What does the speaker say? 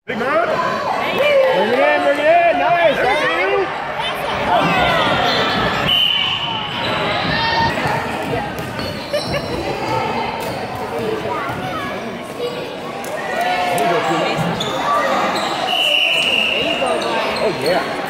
Big man. Bring it in, bring it in. Nice. Thank you. Oh, yeah.